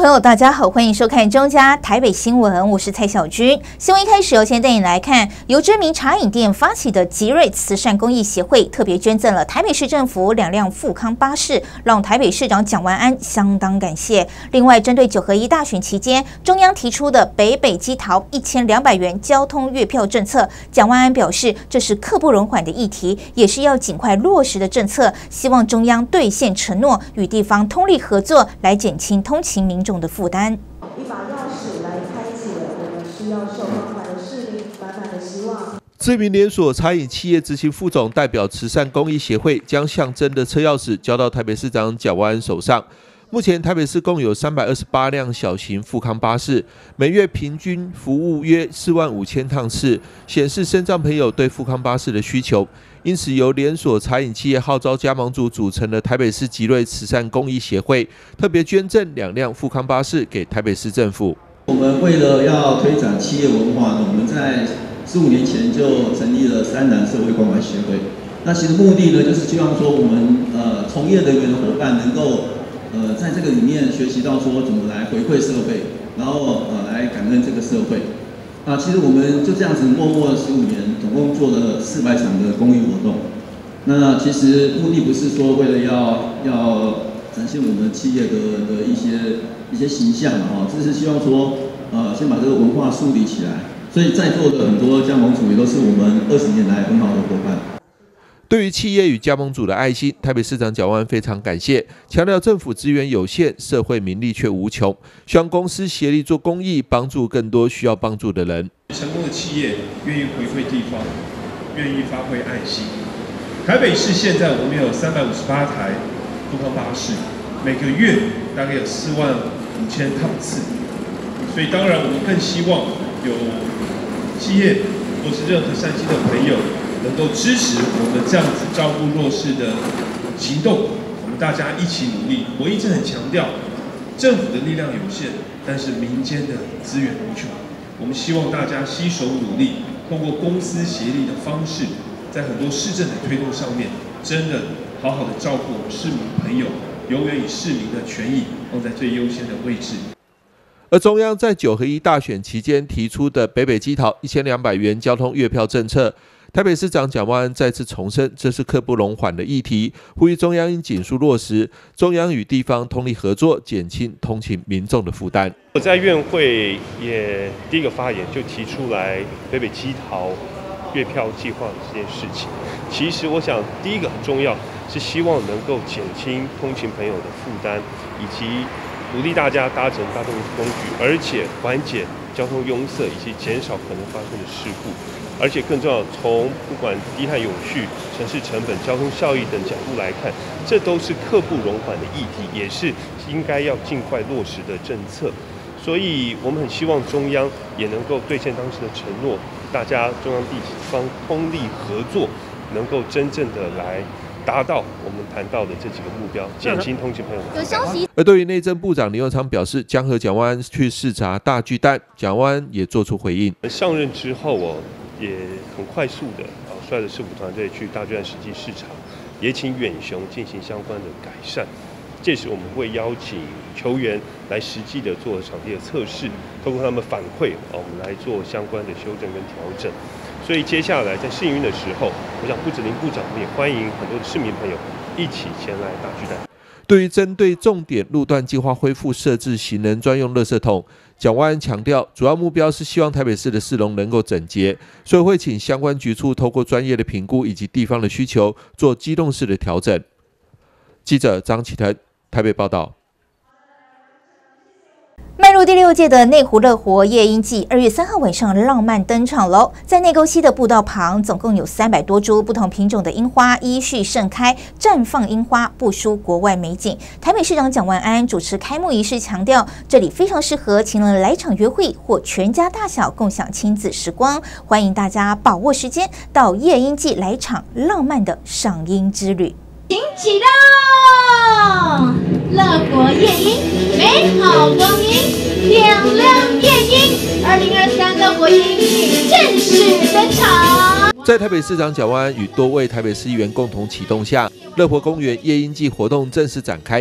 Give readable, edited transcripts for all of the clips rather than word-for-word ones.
朋友，大家好，欢迎收看中嘉台北新闻，我是蔡小军。新闻一开始要先带你来看，由知名茶饮店发起的吉瑞慈善公益协会特别捐赠了台北市政府2辆富康巴士，让台北市长蒋万安相当感谢。另外，针对9合1大选期间，中央提出的北北基桃1200元交通月票政策，蒋万安表示，这是刻不容缓的议题，也是要尽快落实的政策，希望中央兑现承诺，与地方通力合作，来减轻通勤民众的负担。 一把钥匙来开启了我们需要受关怀的市民满满的希望。 知名连锁餐饮企业执行副总代表慈善公益协会将象征的车钥匙交到台北市长蒋万安手上。目前台北市共有328辆小型富康巴士，每月平均服务约45000趟次，显示身障朋友对富康巴士的需求。因此，由连锁茶饮企业号召加盟组组成的台北市吉瑞慈善公益协会，特别捐赠2辆富康巴士给台北市政府。 我们为了要推展企业文化呢，我们在15年前就成立了3南社会关怀协会。那其实目的呢，就是希望说我们从业人员的伙伴能够在这个里面学习到说怎么来回馈社会，然后来感恩这个社会。其实我们就这样子默默15年，总共做了400场的公益活动。那其实目的不是说为了要展现我们企业的一些形象这是希望说先把这个文化树立起来。所以在座的很多加盟主也都是我们20年来很好的伙伴。 对于企业与加盟主的爱心，台北市长蒋万安非常感谢，强调政府资源有限，社会民力却无穷，希望公司协力做公益，帮助更多需要帮助的人。 成功的企业愿意回馈地方，愿意发挥爱心。台北市现在我们有358台富康巴士，每个月大概有45000趟次，所以当然我们更希望有企业或是任何善心的朋友能够支持我们这样子照顾弱势的行动，我们大家一起努力。我一直很强调，政府的力量有限，但是民间的资源无穷。我们希望大家携手努力，通过公私协力的方式，在很多市政的推动上面，真的好好的照顾我们市民朋友，永远以市民的权益放在最优先的位置。 而中央在9合1大选期间提出的北北基桃1200元交通月票政策，台北市长蒋万安再次重申，这是刻不容缓的议题，呼吁中央应紧速落实，中央与地方通力合作，减轻通勤民众的负担。 我在院会也第一个发言就提出来北北基桃月票计划这件事情。其实我想第一个很重要是希望能够减轻通勤朋友的负担，以及鼓励大家搭乘大众工具，而且缓解交通拥塞以及减少可能发生的事故。而且更重要，从不管低碳永续、城市成本、交通效益等角度来看，这都是刻不容缓的议题，也是应该要尽快落实的政策。所以我们很希望中央也能够兑现当时的承诺，大家中央地方通力合作，能够真正的来达到我们谈到的这几个目标，减轻通勤朋友的负担。 而对于内政部长林右昌表示将和蒋万安去视察大巨蛋，蒋万安也做出回应。 上任之后也很快速的率着市府团队去大巨蛋实际视察，也请远雄进行相关的改善。届时我们会邀请球员来实际的做场地的测试，透过他们反馈我们来做相关的修正跟调整。所以接下来在试营运的时候，我想不止林部长，我们也欢迎很多的市民朋友一起前来大巨蛋。 对于针对重点路段计划恢复设置行人专用垃圾桶，蒋万安强调，主要目标是希望台北市的市容能够整洁，所以会请相关局处透过专业的评估以及地方的需求，做机动式的调整。记者张启腾台北报道。 迈入第6届的内湖乐活夜莺季，2月3号晚上浪漫登场喽！在内沟溪的步道旁，总共有300多株不同品种的樱花依序盛开，绽放樱花不输国外美景。台北市长蒋万安主持开幕仪式，强调这里非常适合情人来场约会或全家大小共享亲子时光，欢迎大家把握时间到夜莺季来场浪漫的赏樱之旅。 请启动乐活夜莺，美好光阴，亮亮夜莺，2023乐活夜莺季正式登场。 在台北市长蒋万安与多位台北市议员共同启动下，乐活公园夜莺季活动正式展开。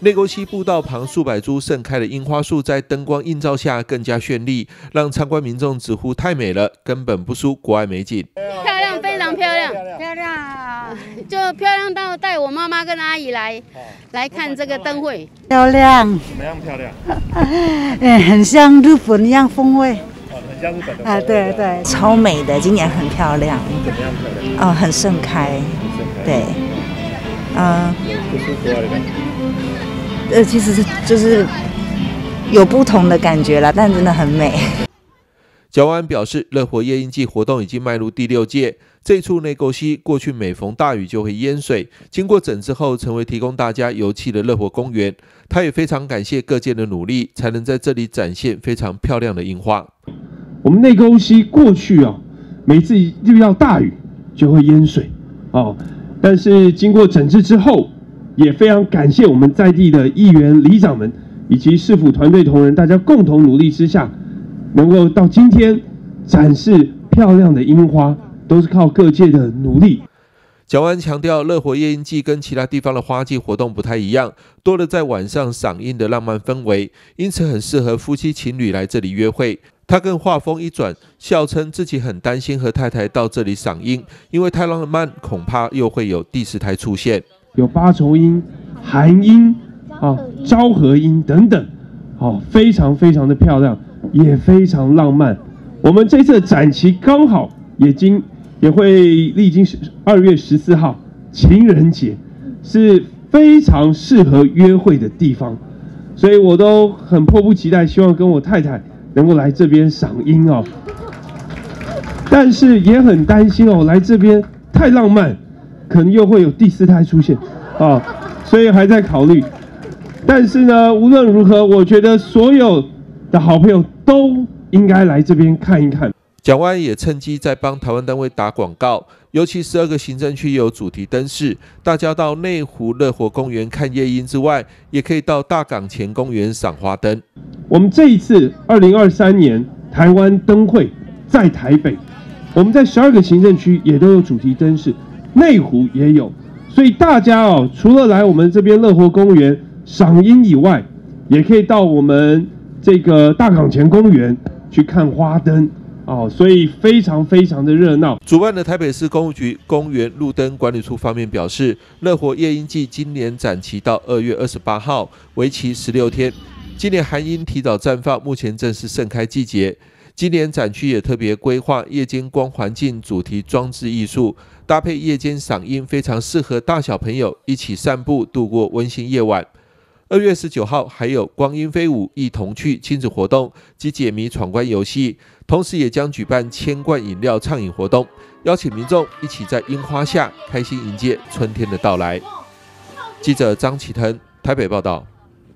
内沟溪步道旁数百株盛开的樱花树，在灯光映照下更加绚丽，让参观民众直呼太美了，根本不输国外美景。 漂亮，非常漂亮，漂亮，就漂亮到带我妈妈跟阿姨来看这个灯会。 漂亮， 怎么样漂亮？ 很像日本一样风味。 很像日本的啊，对对，超美的，今年很漂亮。 怎么样漂亮？ 很盛开，对， 不输国外的感觉。 其实就是有不同的感觉啦，但真的很美。 蒋万安表示，乐活夜莺季活动已经迈入第6届。这处内沟溪过去每逢大雨就会淹水，经过整治后，成为提供大家游憩的乐活公园。他也非常感谢各界的努力，才能在这里展现非常漂亮的樱花。 我们内沟溪过去每次遇到大雨就会淹水但是经过整治之后，也非常感谢我们在地的议员、里长们以及市府团队同仁，大家共同努力之下，能够到今天展示漂亮的樱花，都是靠各界的努力。 蒋万安强调，乐活夜莺季跟其他地方的花季活动不太一样，多了在晚上赏樱的浪漫氛围，因此很适合夫妻情侣来这里约会。他更话锋一转，笑称自己很担心和太太到这里赏樱，因为太浪漫，恐怕又会有第4胎出现。 有8重樱、寒樱昭和樱等等，非常非常的漂亮，也非常浪漫。我们这次的展期刚好也会历经2月14号情人节，是非常适合约会的地方，所以我都很迫不及待，希望跟我太太能够来这边赏樱但是也很担心来这边太浪漫，可能又会有第4胎出现所以还在考虑。但是呢，无论如何，我觉得所有的好朋友都应该来这边看一看。 蒋万安也趁机在帮台湾单位打广告，尤其12个行政区也有主题灯饰，大家到内湖乐活公园看夜莺之外，也可以到大港前公园赏花灯。 我们这一次2023年台湾灯会在台北，我们在12个行政区也都有主题灯饰，内湖也有，所以大家除了来我们这边乐活公园赏樱以外，也可以到我们这个大港前公园去看花灯所以非常非常的热闹。 主办的台北市公务局公园路灯管理处方面表示，乐活夜莺季今年展期到2月28号，为期16天。今年寒樱提早绽放，目前正是盛开季节。今年展区也特别规划夜间光环境主题装置艺术，搭配夜间赏樱，非常适合大小朋友一起散步度过温馨夜晚。2月19号还有光阴飞舞一同去亲子活动及解谜闯关游戏，同时也将举办千罐饮料畅饮活动，邀请民众一起在樱花下开心迎接春天的到来。记者张启腾台北报道。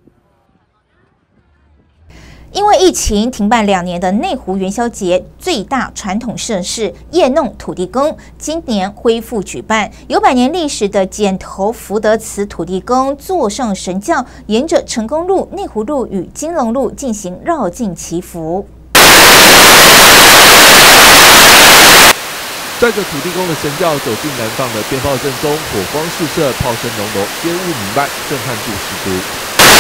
因为疫情停办2年的内湖元宵节最大传统盛事夜弄土地公，今年恢复举办。有100年历史的剪头福德祠土地公坐上神轿，沿着成功路、内湖路与金龙路进行绕境祈福。 载着土地公的神轿走进南方的鞭炮阵中，火光四射，炮声隆隆，烟雾弥漫，震撼度十足。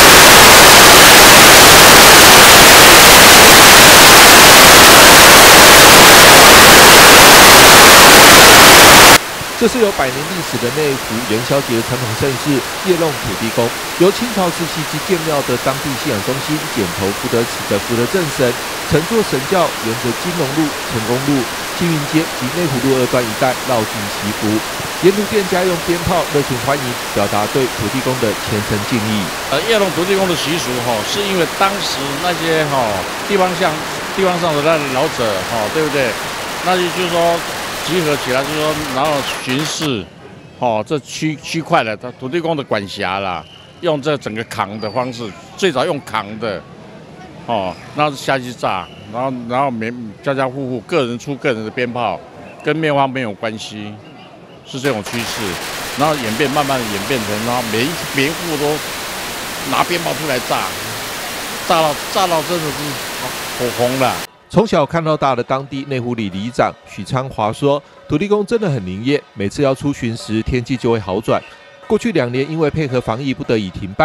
这是有100年历史的内湖元宵节传统盛事夜弄土地公，由清朝时期即建庙的当地信仰中心剪头福德祠的福德正神乘坐神轿，沿着金龙路、成功路、庆运街及内湖路2段一带绕境祈福，沿途店家用鞭炮热情欢迎，表达对土地公的虔诚敬意。 夜弄土地公的习俗是因为当时那些地方上的那老者对不对？那就是说。集合起来，就是说，然后巡视，这区块的土地公的管辖啦，用这整个扛的方式，最早用扛的，然后下去炸，然后家家户户个人出个人的鞭炮，跟灭荒没有关系，是这种趋势，然后慢慢演变成，然后每一户都拿鞭炮出来炸到真的是火红了。 从小看到大的当地内湖里里长许昌华说，土地公真的很灵验，每次要出巡时天气就会好转。过去2年因为配合防疫不得已停办，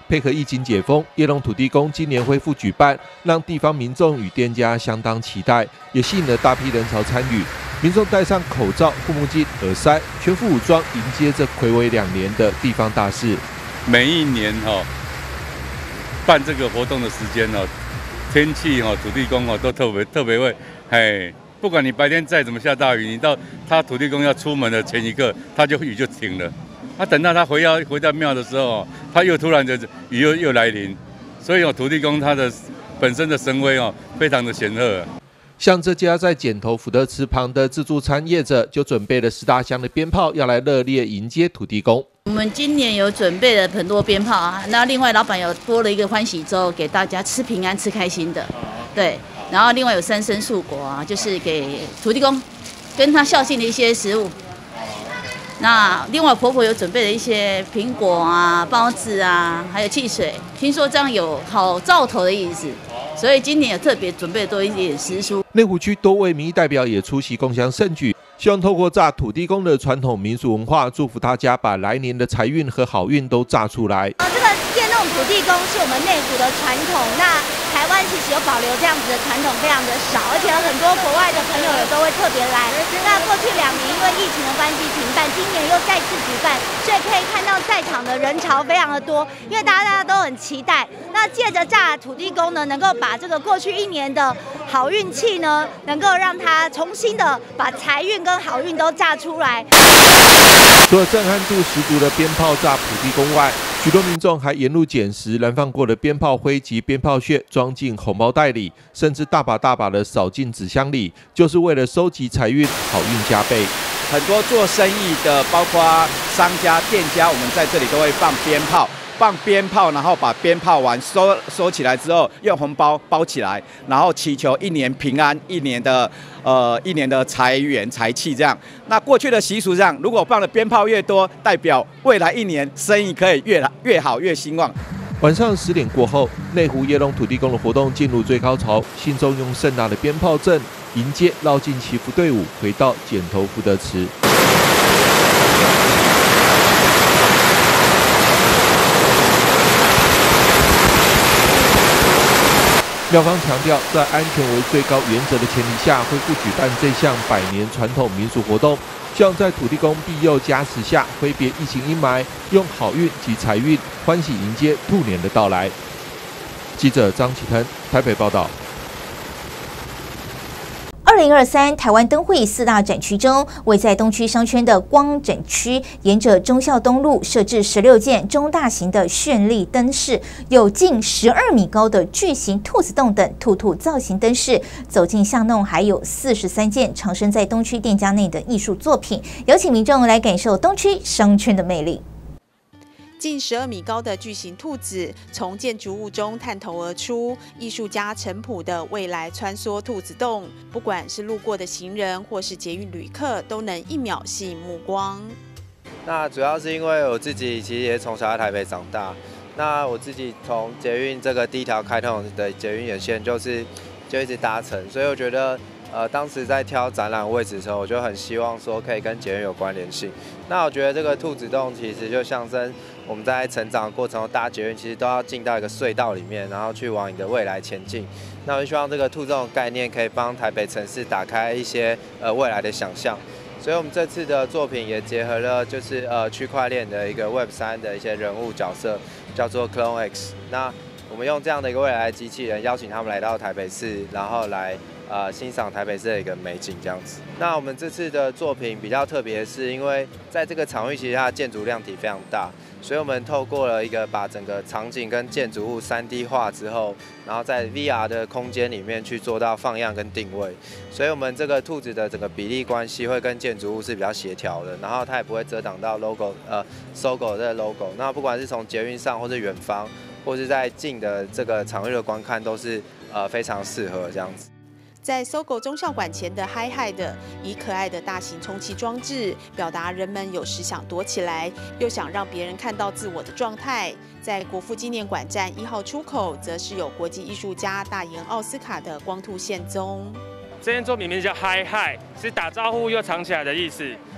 配合疫情解封，叶龙土地公今年恢复举办，让地方民众与店家相当期待，也吸引了大批人潮参与。民众戴上口罩、护目镜、耳塞，全副武装，迎接这睽违2年的地方大事。 每一年办这个活动的时间天气土地公都特别会，不管你白天再怎么下大雨，你到他土地公要出门的前一刻，雨就停了。等到他回到庙的时候，他又突然的雨又来临，所以土地公他的本身的神威非常的显赫。 像这家在剪头福德祠旁的自助餐业者，就准备了10大箱的鞭炮，要来热烈迎接土地公。 我们今年有准备了很多鞭炮啊，那另外老板有多了一个欢喜粥，给大家吃平安、吃开心的，对。然后另外有3牲素果啊，就是给土地公跟他孝敬的一些食物。那另外婆婆有准备了一些苹果啊、包子啊，还有汽水。听说这样有好兆头的意思，所以今年有特别准备多一点食蔬。 内湖区多位民意代表也出席共襄盛举，希望透过炸土地公的传统民俗文化，祝福大家把来年的财运和好运都炸出来。 这个电动土地公是我们内湖的传统，那台湾其实有保留这样子的传统非常的少，而且有很多国外的朋友也都会特别来。那过去2年因为疫情的关系停办，今年又再次举办，所以可以看到在场的人潮非常的多，因为大家都很期待。那借着炸土地公呢，能够把这个过去1年的好运气呢，能够让它重新的把财运跟好运都炸出来。 除了震撼度十足的鞭炮炸土地公外，许多民众还沿路捡拾燃放过的鞭炮灰及鞭炮屑，装进红包袋里，甚至大把的扫进纸箱里，就是为了收集财运，好运加倍。 很多做生意的，包括商家、店家，我们在这里都会放鞭炮，然后把鞭炮完收起来之后，用红包包起来，然后祈求1年平安，1年的财源财气这样。那过去的习俗上，如果放的鞭炮越多，代表未来1年生意可以越好越兴旺。 晚上10点过后，内湖叶龙土地公的活动进入最高潮，信众用盛大的鞭炮阵迎接绕境祈福队伍回到剪头福德祠。庙方强调，在安全为最高原则的前提下，恢复举办这项100年传统民俗活动，希望在土地公庇佑加持下，挥别疫情阴霾，用好运及财运欢喜迎接兔年的到来。记者张启腾台北报道。 2023台湾灯会4大展区中，位在东区商圈的光展区，沿着忠孝东路设置16件中大型的绚丽灯饰，有近12米高的巨型兔子洞等兔造型灯饰。走进巷弄，还有43件藏身在东区店家内的艺术作品。有请民众来感受东区商圈的魅力。 近12米高的巨型兔子从建筑物中探头而出，艺术家陈朴的未来穿梭兔子洞，不管是路过的行人或是捷运旅客，都能1秒吸引目光。 那主要是因为我自己其实也从小在台北长大，那我自己从捷运这个第一条开通的捷运沿线就一直搭乘，所以我觉得。当时在挑展览位置的时候，我就很希望说可以跟捷运有关联性。那我觉得这个兔子洞其实就象征我们在成长的过程中搭捷运，其实都要进到一个隧道里面，然后去往你的未来前进。那我就希望这个兔子洞概念可以帮台北城市打开一些未来的想象。所以我们这次的作品也结合了就是区块链的一个 Web3 的一些人物角色，叫做 Clone X。那我们用这样的一个未来的机器人，邀请他们来到台北市，然后来欣赏台北市的一个美景这样子。那我们这次的作品比较特别，是因为在这个场域其实它的建筑量体非常大，所以我们透过了一个把整个场景跟建筑物3D 化之后，然后在 VR 的空间里面去做到放样跟定位，所以我们这个兔子的整个比例关系会跟建筑物是比较协调的，然后它也不会遮挡到 logo SOGO 的 logo。那不管是从捷运上或是远方，或是在近的这个场域的观看，都是非常适合这样子。 在SOGO 忠孝馆前的嗨嗨的，以可爱的大型充气装置，表达人们有时想躲起来，又想让别人看到自我的状态。在国父纪念馆站1号出口，则是有国际艺术家大岩奥斯卡的光兔现踪。 这件作品名字叫嗨嗨，是打招呼又藏起来的意思。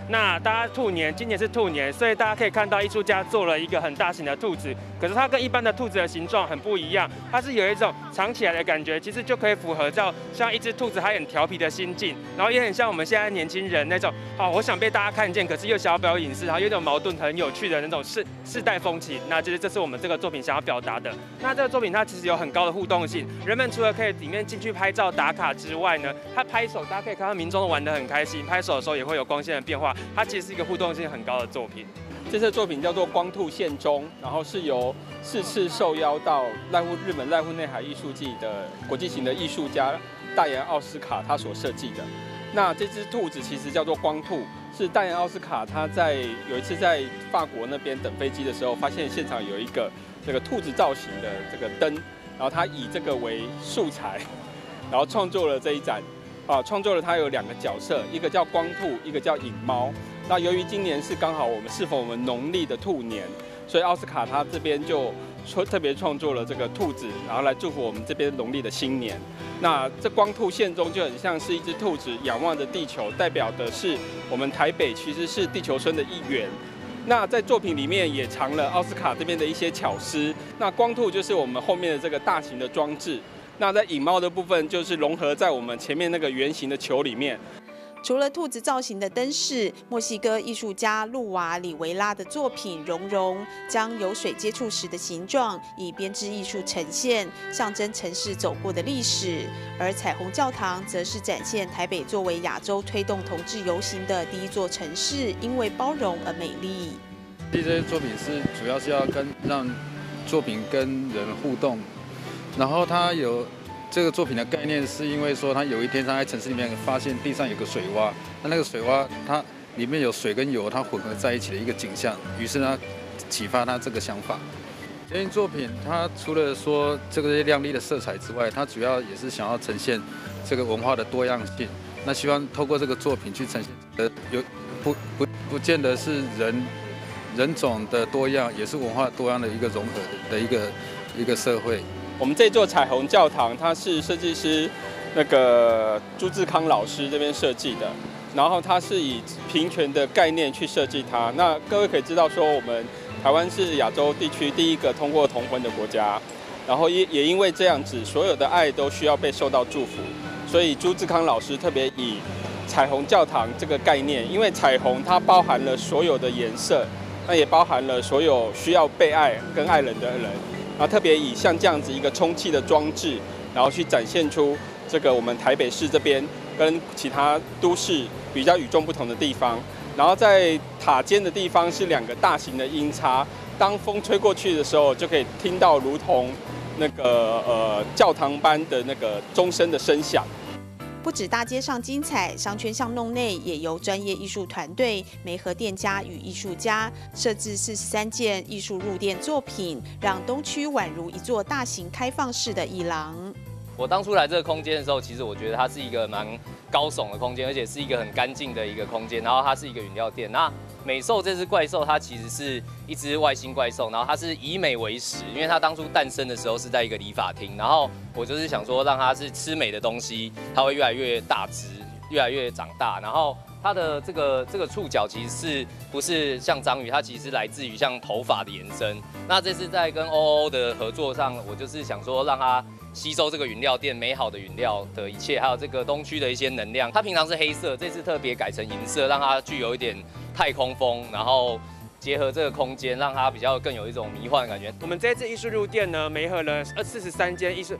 那大家今年是兔年，所以大家可以看到艺术家做了一个很大型的兔子，可是它跟一般的兔子的形状很不一样，它是有一种藏起来的感觉，其实就可以符合到像一只兔子它很调皮的心境，然后也很像我们现在年轻人那种我想被大家看见，可是又想要表演隐私，然后有一种矛盾很有趣的那种世代风情。那就是这是我们这个作品想要表达的。那这个作品它其实有很高的互动性，人们除了可以里面进去拍照打卡之外呢，它拍手大家可以看到民众玩得很开心，拍手的时候也会有光线的变化。它其实是一个互动性很高的作品。 这次作品叫做《光兔献钟》，然后是由4次受邀到日本濑户内海艺术季的国际型的艺术家大岩奥斯卡他所设计的。那这只兔子其实叫做光兔，是大岩奥斯卡他有一次在法国那边等飞机的时候，发现现场有一个这个兔子造型的这个灯，然后他以这个为素材，然后创作了这一展。创作了它有2个角色，一个叫光兔，一个叫影猫。那由于今年是刚好适逢我们农历的兔年，所以奥斯卡他这边就特别创作了这个兔子，然后来祝福我们这边农历的新年。那这光兔献钟就很像是一只兔子仰望着地球，代表的是我们台北其实是地球村的一员。那在作品里面也藏了奥斯卡这边的一些巧思。那光兔就是我们后面的这个大型的装置。那在影猫的部分，就是融合在我们前面那个圆形的球里面。 除了兔子造型的灯饰，墨西哥艺术家路瓦里维拉的作品《熔融》将有水接触时的形状以编织艺术呈现，象征城市走过的历史；而彩虹教堂则是展现台北作为亚洲推动同志游行的第一座城市，因为包容而美丽。 这些作品主要是要让作品跟人互动。然后他有这个作品的概念，是因为说他有一天他在城市里面发现地上有个水洼，那个水洼它里面有水跟油它混合在一起的一个景象，于是他启发他这个想法。这件作品它除了说这个亮丽的色彩之外，它主要也是想要呈现这个文化的多样性。那希望透过这个作品去呈现不见得是人种的多样，也是文化多样的一个融合的一个社会。 我们这座彩虹教堂，它是设计师那个朱志康老师这边设计的，然后它是以平权的概念去设计它。那各位可以知道说，我们台湾是亚洲地区第一个通过同婚的国家，然后也因为这样子，所有的爱都需要被受到祝福，所以朱志康老师特别以彩虹教堂这个概念，因为彩虹它包含了所有的颜色，那也包含了所有需要被爱跟爱人的人。然后特别以像这样子一个充气的装置，然后去展现出这个我们台北市这边跟其他都市比较与众不同的地方。然后在塔尖的地方是2个大型的音叉，当风吹过去的时候，就可以听到如同那个教堂般的那个钟声的声响。 不止大街上精彩，商圈巷弄内也由专业艺术团队媒合店家与艺术家设置43件艺术入店作品，让东区宛如一座大型开放式的艺廊。 我当初来这个空间的时候，其实我觉得它是一个蛮高耸的空间，而且是一个很干净的一个空间。然后它是一个饮料店。那美兽这只怪兽，它其实是一只外星怪兽，然后它是以美为食，因为它当初诞生的时候是在一个理发厅。然后我就是想说，让它是吃美的东西，它会越来越大只，越来越长大。然后它的这个触角其实不是像章鱼，它其实是来自于像头发的延伸。那这次在跟OO的合作上，我就是想说让它吸收这个饮料店美好的饮料的一切，还有这个东区的一些能量。它平常是黑色，这次特别改成银色，让它具有一点太空风，然后结合这个空间，让它比较更有一种迷幻的感觉。 我们这次艺术入店呢，媒合了43间与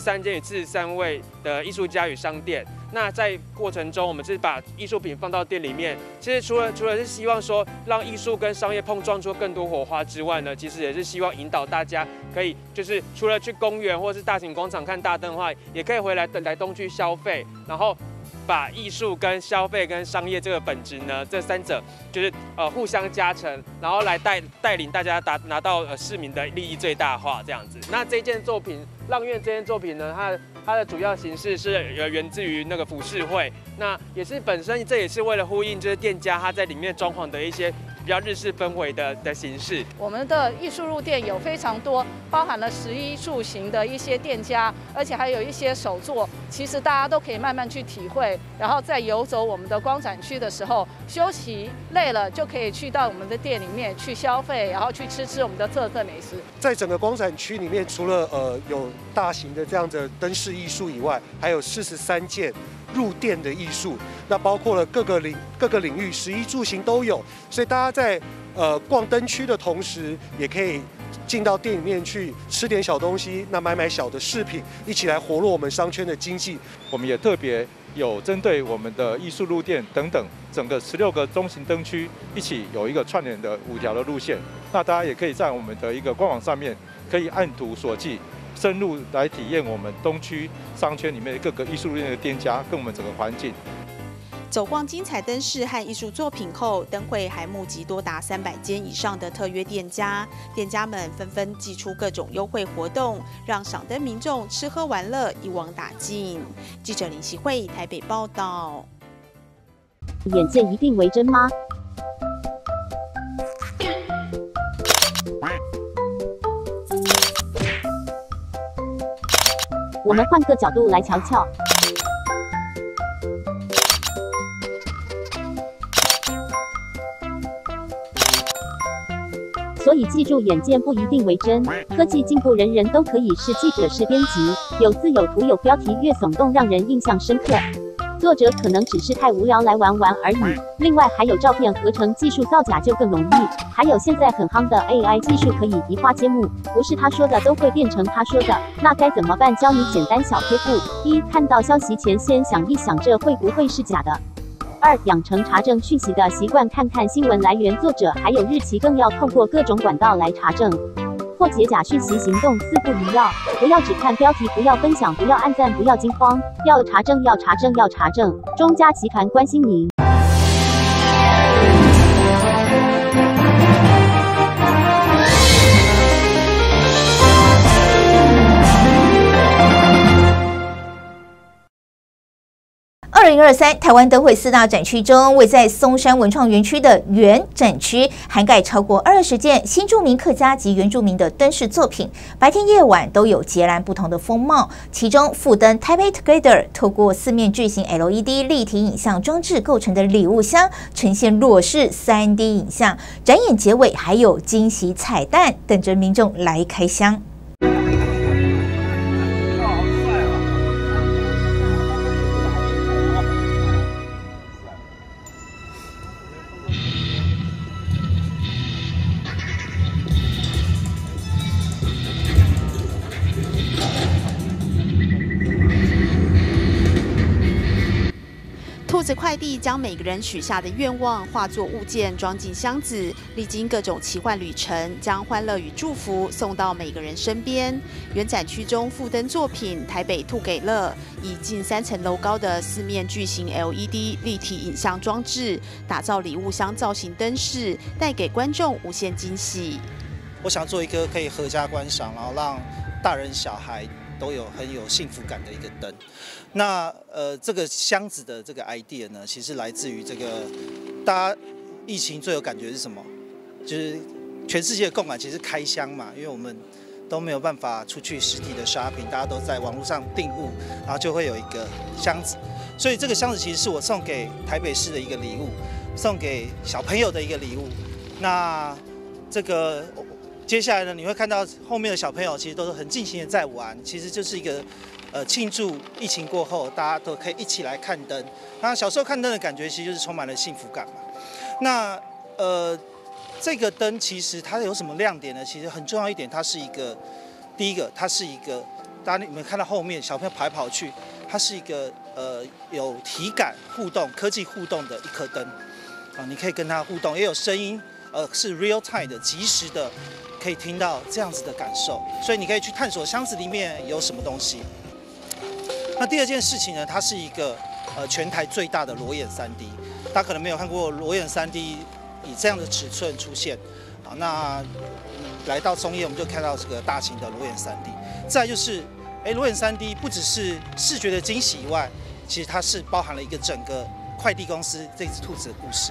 43位的艺术家与商店。那在过程中，我们是把艺术品放到店里面。其实除了是希望说让艺术跟商业碰撞出更多火花之外呢，其实也是希望引导大家可以就是除了去公园或是大型广场看大灯的话，也可以回来东区消费，然后把艺术跟消费跟商业这个本质呢，这3者就是互相加成，然后来带领大家拿到市民的利益最大化这样子。那这件作品浪苑这件作品呢，它的主要形式是源自于那个浮世绘，那也是本身这也是为了呼应就是店家他在里面装潢的一些比较日式氛围的形式。 我们的艺术路店有非常多，包含了食衣住行的一些店家，而且还有一些手作，其实大家都可以慢慢去体会。然后在游走我们的光展区的时候，休息累了就可以去到我们的店里面去消费，然后去吃我们的特色美食。 在整个光展区里面，除了有大型的这样的灯饰艺术以外，还有43件入店的艺术，那包括了各个领域，食衣住行都有，所以大家在逛灯区的同时，也可以进到店里面去吃点小东西，那买小的饰品，一起来活络我们商圈的经济。 我们也特别有针对我们的艺术路店等等，整个16个中型灯区一起有一个串联的5条的路线。那大家也可以在我们的一个官网上面，可以按图索骥，深入来体验我们东区商圈里面各个艺术路店的店家跟我们整个环境。 走逛精彩灯饰和艺术作品后，灯会还募集多达300间以上的特约店家，店家们纷纷祭出各种优惠活动，让赏灯民众吃喝玩乐一网打尽。记者林希慧台北报道。 眼见一定为真吗？我们换个角度来瞧瞧。所以记住，眼见不一定为真。科技进步，人人都可以是记者、是编辑，有字有图有标题，越耸动让人印象深刻。作者可能只是太无聊来玩玩而已。另外还有照片合成技术造假就更容易，还有现在很夯的 AI 技术，可以移花接木，不是他说的都会变成他说的。那该怎么办？教你简单小贴布：一、看到消息前先想一想，这会不会是假的；2、养成查证讯息的习惯，看看新闻来源、作者还有日期，更要透过各种管道来查证。破解假讯息行动4不一要：不要只看标题，不要分享，不要按赞，不要惊慌，要查证，要查证，要查证。中嘉集团关心您。 2023台湾灯会4大展区中，位在松山文创园区的原展区，涵盖超过20件新住民、客家及原住民的灯饰作品，白天夜晚都有截然不同的风貌。其中副灯 Taipei Together 透过4面巨型 LED 立体影像装置构成的礼物箱，呈现弱势 3D 影像。展演结尾还有惊喜彩蛋，等着民众来开箱。 兔子快递将每个人许下的愿望化作物件装进箱子，历经各种奇幻旅程，将欢乐与祝福送到每个人身边。原展区中副灯作品台北兔给乐，以近3层楼高的4面巨型 LED 立体影像装置，打造礼物箱造型灯饰，带给观众无限惊喜。 我想做一个可以合家观赏，然后让大人小孩都有很有幸福感的一个灯。那这个箱子的这个 idea 呢，其实来自于这个大家疫情最有感觉是什么？就是全世界的共感其实开箱嘛，因为我们都没有办法出去实体的 shopping， 大家都在网络上订物，然后就会有一个箱子。所以这个箱子其实是我送给台北市的一个礼物，送给小朋友的一个礼物。那这个接下来呢，你会看到后面的小朋友其实都是很尽情的在玩，其实就是一个庆祝疫情过后，大家都可以一起来看灯。那小时候看灯的感觉，其实就是充满了幸福感嘛。那这个灯其实它有什么亮点呢？其实很重要一点，它是一个，第一个它是一个，大家你们看到后面小朋友跑来跑去，它是一个有体感互动、科技互动的一颗灯啊，你可以跟它互动，也有声音，是 real time 的、即时的，可以听到这样子的感受，所以你可以去探索箱子里面有什么东西。那第二件事情呢，它是一个全台最大的裸眼 3D， 大家可能没有看过裸眼 3D 以这样的尺寸出现啊。那来到松叶，我们就看到这个大型的裸眼 3D。再来就是，裸眼 3D 不只是视觉的惊喜以外，其实它是包含了一个整个快递公司这只兔子的故事。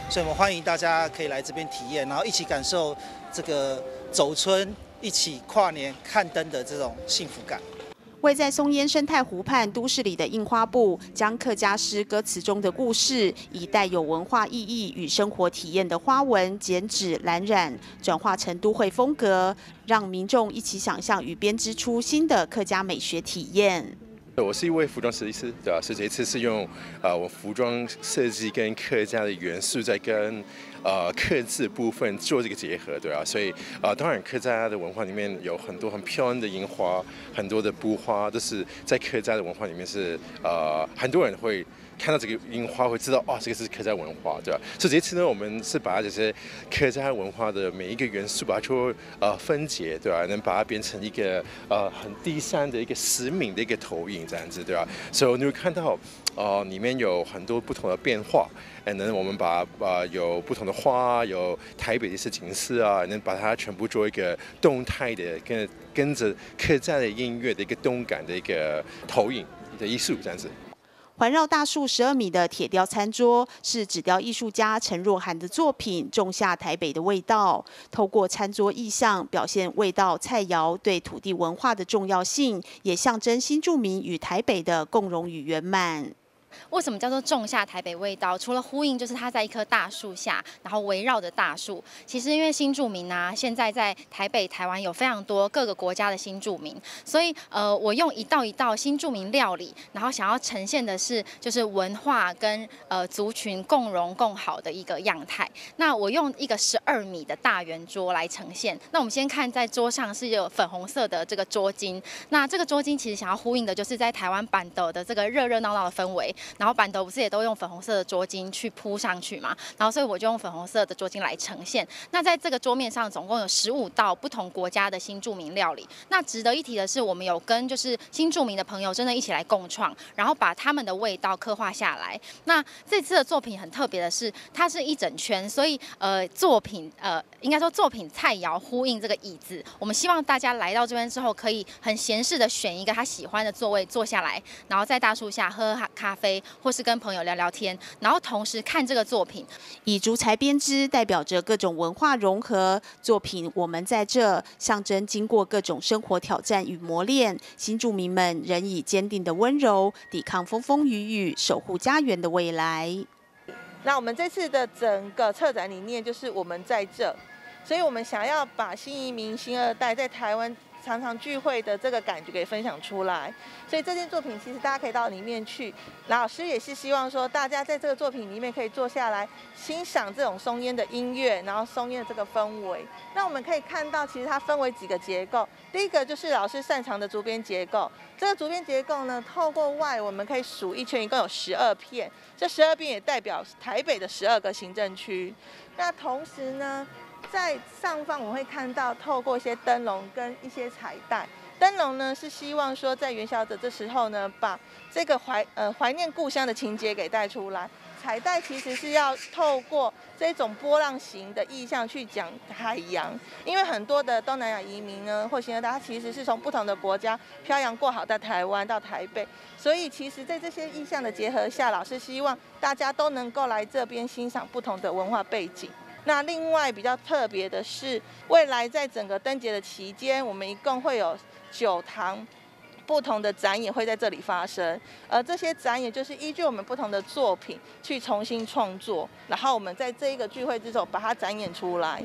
所以我们欢迎大家可以来这边体验，然后一起感受这个走春、一起跨年看灯的这种幸福感。 位在松烟生态湖畔都市里的印花布，将客家诗歌词中的故事，以带有文化意义与生活体验的花纹、剪纸、蓝染，转化成都会风格，让民众一起想象与编织出新的客家美学体验。 我是一位服装设计师，对吧？所以这一次是用我服装设计跟客家的元素，在跟客制部分做这个结合，对吧？所以当然客家的文化里面有很多很漂亮的樱花，很多的布花，都是在客家的文化里面是很多人会看到这个樱花会知道这个是客家文化，对吧？所以这次呢，我们是把这些客家文化的每一个元素把它做分解，对吧？能把它变成一个很第三的一个实名的一个投影，这样子，对吧？所以你会看到里面有很多不同的变化，能我们把有不同的花，有台北的一些景色啊，能把它全部做一个动态的跟着客家的音乐的一个动感的一个投影的艺术，这样子。 环绕大树12米的铁雕餐桌，是纸雕艺术家陈若涵的作品《种下台北的味道》。透过餐桌意象，表现味道菜肴对土地文化的重要性，也象征新住民与台北的共荣与圆满。 为什么叫做种下台北味道？除了呼应，就是它在一棵大树下，然后围绕着大树。其实因为新住民啊，现在在台北、台湾有非常多各个国家的新住民，所以我用一道一道新住民料理，然后想要呈现的是就是文化跟族群共荣共好的一个样态。那我用一个12米的大圆桌来呈现。那我们先看在桌上是有粉红色的这个桌巾，那这个桌巾其实想要呼应的就是在台湾板德的这个热热闹闹的氛围。然后板德不是也都用粉红色的桌巾去铺上去嘛？然后所以我就用粉红色的桌巾来呈现。那在这个桌面上总共有15道不同国家的新住民料理。那值得一提的是，我们有跟就是新住民的朋友真的一起来共创，然后把他们的味道刻画下来。那这次的作品很特别的是，它是一整圈，所以作品应该说作品菜肴呼应这个椅子。我们希望大家来到这边之后，可以很闲适的选一个他喜欢的座位坐下来，然后在大树下喝咖啡。或是跟朋友聊聊天，然后同时看这个作品。 以竹材编织，代表着各种文化融合。作品我们在这，象征经过各种生活挑战与磨练，新住民们仍以坚定的温柔，抵抗风风雨雨，守护家园的未来。 那我们这次的整个策展理念就是我们在这，所以我们想要把新移民、新二代在台湾常常聚会的这个感觉给分享出来，所以这件作品其实大家可以到里面去。老师也是希望说，大家在这个作品里面可以坐下来欣赏这种松烟的音乐，然后松烟的这个氛围。那我们可以看到，其实它分为几个结构。第一个就是老师擅长的竹编结构，这个竹编结构呢，透过外我们可以数一圈，一共有12片，这12片也代表台北的12个行政区。那同时呢，在上方我们会看到，透过一些灯笼跟一些彩带。灯笼呢是希望说，在元宵节这时候呢，把这个怀念故乡的情节给带出来。彩带其实是要透过这种波浪形的意象去讲海洋，因为很多的东南亚移民呢，或新二代，他其实是从不同的国家漂洋过海到台湾到台北，所以其实在这些意象的结合下，老师希望大家都能够来这边欣赏不同的文化背景。那另外比较特别的是，未来在整个灯节的期间，我们一共会有9堂不同的展演会在这里发生，而这些展演就是依据我们不同的作品去重新创作，然后我们在这一个聚会之中把它展演出来。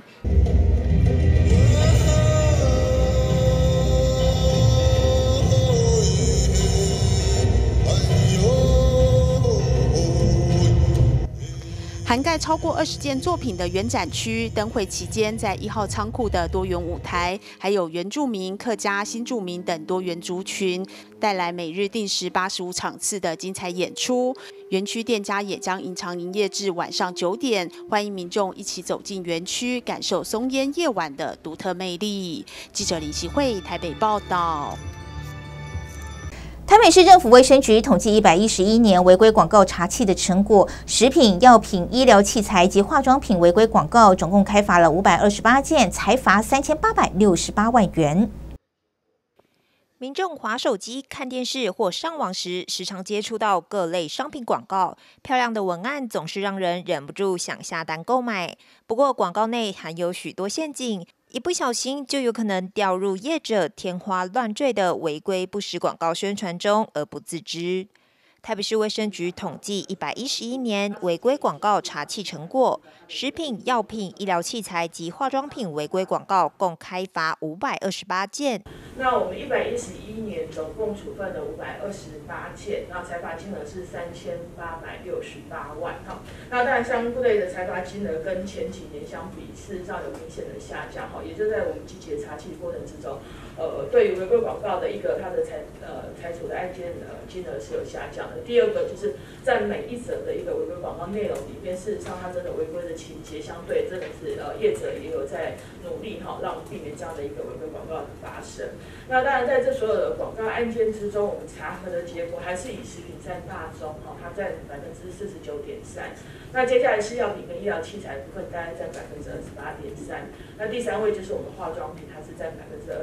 涵盖超过20件作品的原展区，灯会期间在1号仓库的多元舞台，还有原住民、客家、新住民等多元族群，带来每日定时85场次的精彩演出。园区店家也将延长营业至晚上9点，欢迎民众一起走进园区，感受松烟夜晚的独特魅力。记者林希慧台北报道。 台北市政府卫生局统计111年违规广告查缉的成果，食品、药品、医疗器材及化妆品违规广告总共开罚了528件，裁罚3868万元。 民众滑手机、看电视或上网时，时常接触到各类商品广告，漂亮的文案总是让人忍不住想下单购买。不过，广告内含有许多陷阱，一不小心就有可能掉入业者天花乱坠的违规不实广告宣传中而不自知。台北市卫生局统计111年违规广告查缉成果，食品、药品、医疗器材及化妆品违规广告共开罚528件。 那我们111年总共处分了528件，那裁罚金额是3868万哈。那当然相对的裁罚金额跟前几年相比，事实上有明显的下降哈，也就在我们积极的查缉过程之中，对于违规广告的一个它的裁处的案件金额是有下降的。第二个就是在每一则的一个违规广告内容里面，事实上它真的违规的情节相对真的是业者也有在努力哈，让避免这样的一个违规广告的发生。那当然在这所有的广告案件之中，我们查核的结果还是以食品占大宗哈，它占49.3%。那接下来是药品跟医疗器材的部分，大概占28.3%。那第三位就是我们化妆品，它是占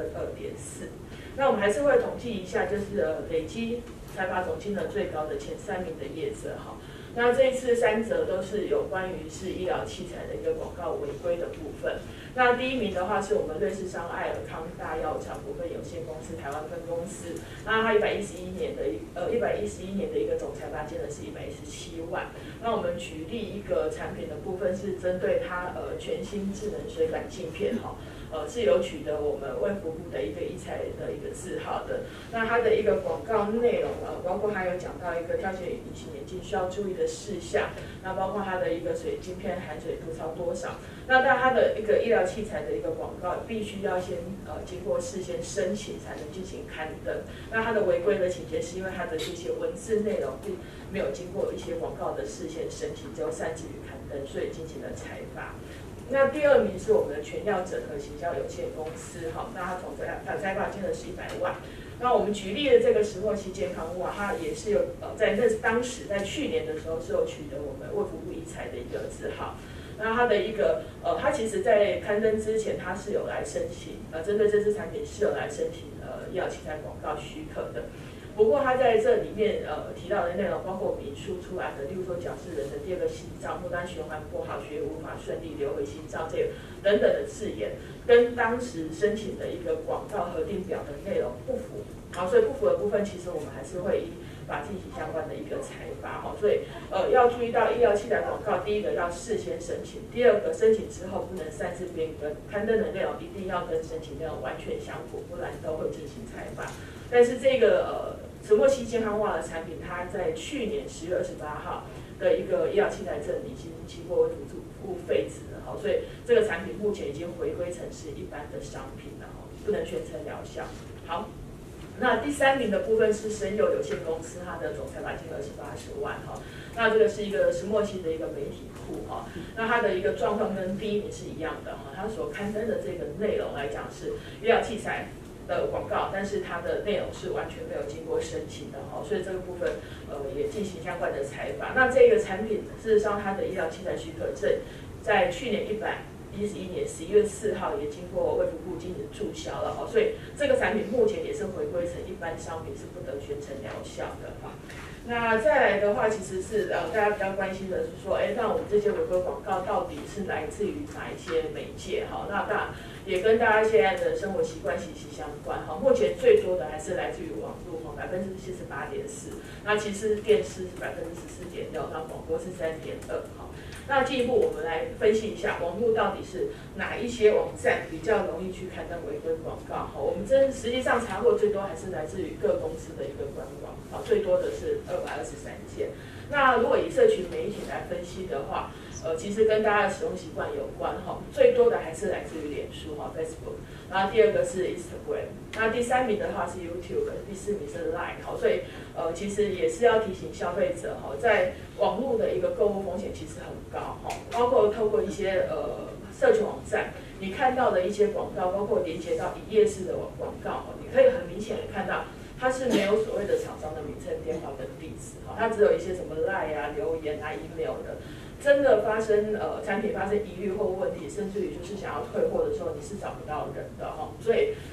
22.4%。那我们还是会统计一下，就是累积裁罚总金额最高的前3名的业者哈。那这一次3则都是有关于是医疗器材的一个广告违规的部分。那第1名的话是我们瑞士商爱尔康大药厂股份有限公司台湾分公司，那它111年的一个总裁罚金额是117万。那我们举例一个产品的部分是针对它全新智能水感镜片哈。是有取得我们卫福部的一个医材的一个字号的。那它的一个广告内容包括还有讲到一个挑选隐形眼镜需要注意的事项，那包括它的一个水晶片含水度超多少。那当然它的一个医疗器材的一个广告必须要先经过事先申请才能进行刊登。那它的违规的情节是因为它的这些文字内容并没有经过一些广告的事先申请，就擅自于刊登，所以进行了裁罚。那第2名是我们的全药整合行销有限公司，哈，那它总裁罚金额是100万。那我们举例的这个石墨烯健康物它也是有在当时在去年的时候是有取得我们卫福部医材的一个字号。那它的一个它其实在刊登之前，它是有来申请针对这支产品是有来申请医疗器材广告许可的。不过它在这里面提到的内容，包括我们引述出来的，例如说矫治人的第2个心脏、末端循环不好、血液无法顺利流回心脏这等等的字眼，跟当时申请的一个广告核定表的内容不符。好，所以不符的部分，其实我们还是会依法进行相关的一个裁罚。好，所以要注意到医疗器材广告，第1个要事先申请，第2个申请之后不能擅自变更，刊登的内容一定要跟申请内容完全相符，不然都会进行裁罚。但是这个石墨烯健康袜的产品，它在去年10月28号的一个医疗器材证已经经过卫福部废止了，好，所以这个产品目前已经回归成是一般的商品了，不能宣称疗效。好，那第3名的部分是生佑有限公司，它的总裁罚金额是80万哈。那这个是一个石墨烯的一个媒体库哈，那它的一个状况跟第1名是一样的哈，它所刊登的这个内容来讲是医疗器材的广告，但是它的内容是完全没有经过申请的哈，所以这个部分也进行相关的裁罚。那这个产品事实上它的医疗器材许可证在去年111年11月4号也经过卫福部进行注销了哈，所以这个产品目前也是回归成一般商品，是不得宣称疗效的哈。那再来的话，其实是大家比较关心的是说，那我们这些违规广告到底是来自于哪一些媒介哈？那当然也跟大家现在的生活习惯息息相关哈。目前最多的还是来自于网络哈，78.4%，那其实电视是14.6%，那广播是3.2%哈。那进一步我们来分析一下网络到底是哪一些网站比较容易去刊登违规广告哈。我们实际上查获最多还是来自于各公司的一个官网，最多的是223件。那如果以社群媒体来分析的话，其实跟大家的使用习惯有关哈，最多的还是来自于脸书哈 Facebook， 然后第2个是 Instagram， 那第3名的话是 YouTube， 第4名是 Line 哈，所以其实也是要提醒消费者哈，在网络的一个购物风险其实很高哈，包括透过一些社群网站，你看到的一些广告，包括连接到一页式的广告，你可以很明显的看到。它是没有所谓的厂商的名称、电话跟地址，它只有一些什么 LINE 啊、留言啊、email 的。真的发生产品发生疑虑或问题，甚至于就是想要退货的时候，你是找不到人的哈。所以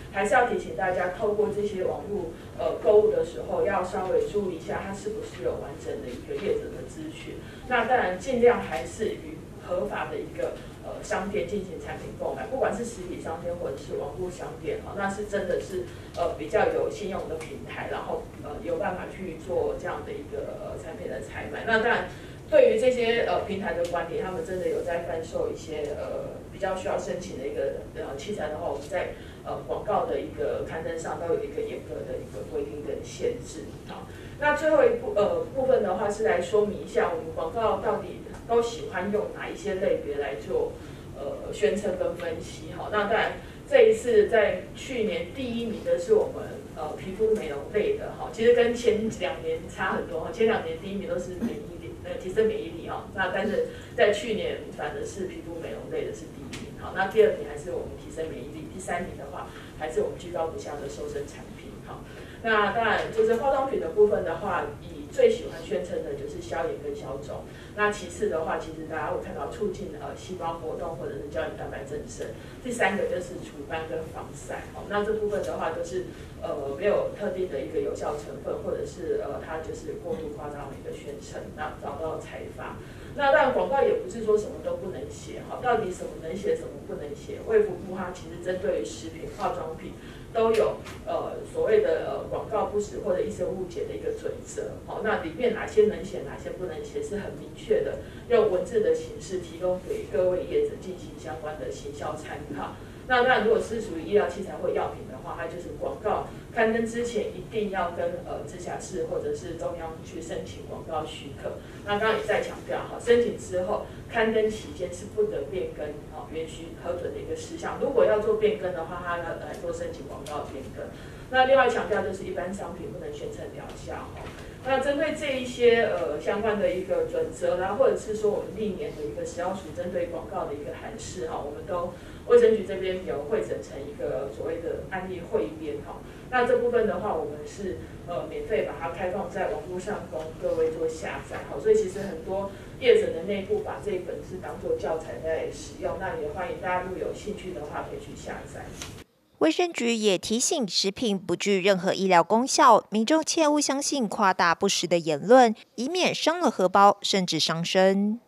还是要提醒大家，透过这些网络购物的时候，要稍微注意一下，它是不是有完整的一个业者的资讯。那当然，尽量还是与合法的一个商店进行产品购买，不管是实体商店或者是网络商店，那是真的是比较有信用的平台，然后有办法去做这样的一个产品的采买。那当然，对于这些平台的管理，他们真的有在贩售一些比较需要申请的一个器材的话，我们在广告的一个刊登上都有一个严格的一个规定跟限制。好，那最后一部分的话是来说明一下，我们广告到底都喜欢用哪一些类别来做宣称跟分析。好，那当然这一次在去年第1名的是我们皮肤美容类的哈，其实跟前2年差很多哈，前2年第1名都是提升免疫力哈，那但是在去年反而是皮肤美容类的是第1名。好，那第2名还是我们提升免疫力，第3名的话还是我们居高不下的瘦身产品。好，那当然就是化妆品的部分的话，以最喜欢宣称的就是消炎跟消肿。那其次的话，其实大家会看到促进细胞活动或者是胶原蛋白增生。第3个就是除斑跟防晒。好，那这部分的话都是没有特定的一个有效成分，或者是它就是过度夸张的一个宣称，那遭到裁罚。那当然广告也不是说什么都不能写哈，到底什么能写，什么不能写？卫福部它其实针对于食品、化妆品都有所谓的广告不实或者易生误解的一个准则。好，那里面哪些能写，哪些不能写是很明确的，用文字的形式提供给各位业者进行相关的行销参考。那当然，如果是属于医疗器材或药品的话，它就是广告刊登之前一定要跟直辖市或者是中央去申请广告许可。那刚刚也在强调哈，申请之后刊登期间是不得变更原需核准的一个事项。如果要做变更的话，它要来做申请广告变更。那另外强调就是一般商品不能宣称疗效哈。那针对这一些相关的一个准则啦，或者是说我们历年的一个食药署针对广告的一个函释哈，我们都卫生局这边有汇整成一个所谓的案例汇编哈。那这部分的话，我们是免费把它开放在网络上供各位做下载哈。所以其实很多业者的内部把这一本是当做教材在使用，那也欢迎大家如果有兴趣的话可以去下载。 卫生局也提醒，食品不具任何医疗功效，民众切勿相信夸大不实的言论，以免伤了荷包，甚至伤身。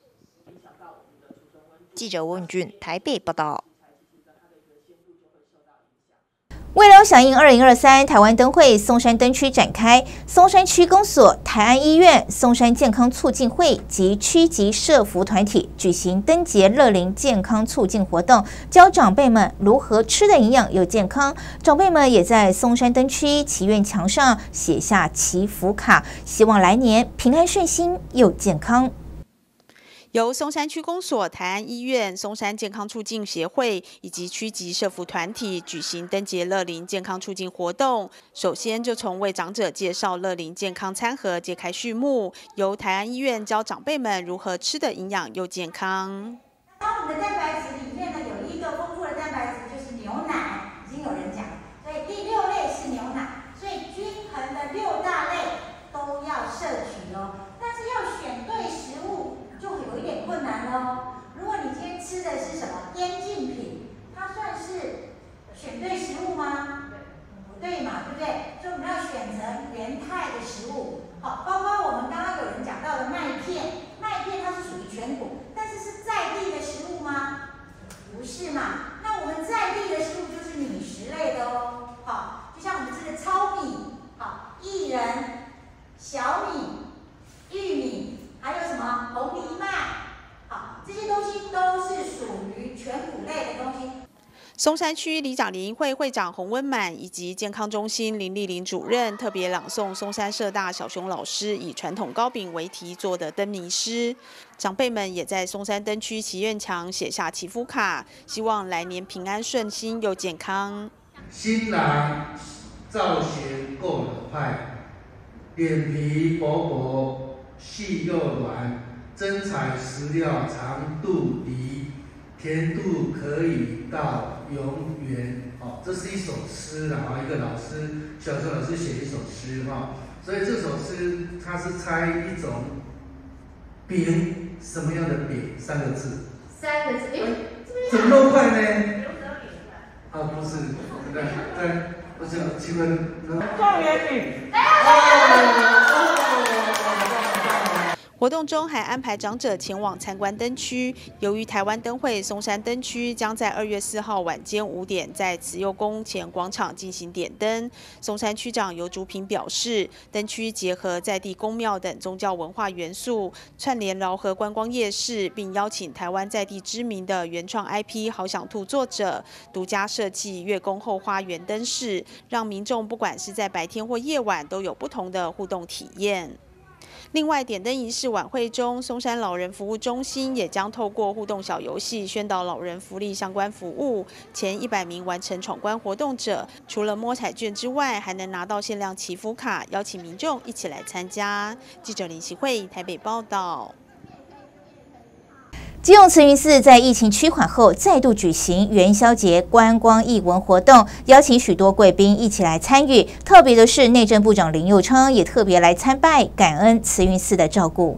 记者温俊台北报道。 为了响应2023台湾灯会松山灯区展开，松山区公所、台安医院、松山健康促进会及区级社福团体举行灯节乐龄健康促进活动，教长辈们如何吃的营养又健康。长辈们也在松山灯区祈愿墙上写下祈福卡，希望来年平安顺心又健康。 由松山区公所、台安医院、松山健康促进协会以及区级社福团体举行灯节乐龄健康促进活动。首先就从为长者介绍乐龄健康餐盒揭开序幕，由台安医院教长辈们如何吃的营养又健康。 我们的蛋白质里面呢，有一个丰富的蛋白质就是牛奶，已经有人讲，所以第6类是牛奶，所以均衡的6大类都要摄取哦。但是要选对食物就有一点困难哦。如果你今天吃的是什么腌制品，它算是选对食物吗？不对嘛，对不对？所以我们要选择原态的食物。好，包括我们刚刚有人讲到的麦片，麦片它是属于全谷，但是是在地的食物吗？不是嘛。那我们在地的食物就是米食类的哦。好，就像我们这个糙米，好，薏仁、小米、玉米。还有什么红藜麦，好，这些东西都是属于全谷类的东西。 松山区里长联谊会会长洪温满以及健康中心林丽玲主任特别朗诵松山社大小熊老师以传统糕饼为题做的灯谜诗，长辈们也在松山灯区祈愿墙写下祈福卡，希望来年平安顺心又健康。 新郎造型够老派，脸皮薄薄。细又软，真材实料长度宜，甜度可以到永远。哦，这是一首诗啦，一个老师，小学老师写一首诗哈，所以这首诗它是猜一种饼，什么样的饼？3个字。3个字，怎么那么快呢？ 不是，在不是气氛。 状元女。 活动中还安排长者前往参观灯区。由于台湾灯会松山灯区将在2月4号晚间5点在慈幼宫前广场进行点灯，松山区长游竹平表示，灯区结合在地宫庙等宗教文化元素，串联饶河观光夜市，并邀请台湾在地知名的原创 IP 好想兔作者独家设计月宫后花园灯饰，让民众不管是在白天或夜晚都有不同的互动体验。另外，点灯仪式晚会中，松山老人服务中心也将透过互动小游戏宣导老人福利相关服务。前100名完成闯关活动者，除了摸彩券之外，还能拿到限量祈福卡，邀请民众一起来参加。记者林希慧台北报道。 基隆慈云寺在疫情趋缓后，再度举行元宵节观光艺文活动，邀请许多贵宾一起来参与。特别的是，内政部长林右昌也特别来参拜，感恩慈云寺的照顾。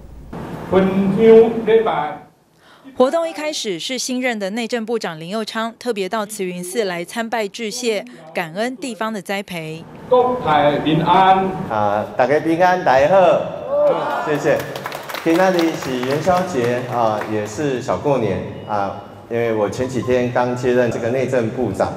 活动一开始是新任的内政部长林右昌特别到慈云寺来参拜致谢，感恩地方的栽培。 国泰民安大家平安，大家好，谢谢。今天是元宵节也是小过年因为我前几天刚接任这个内政部长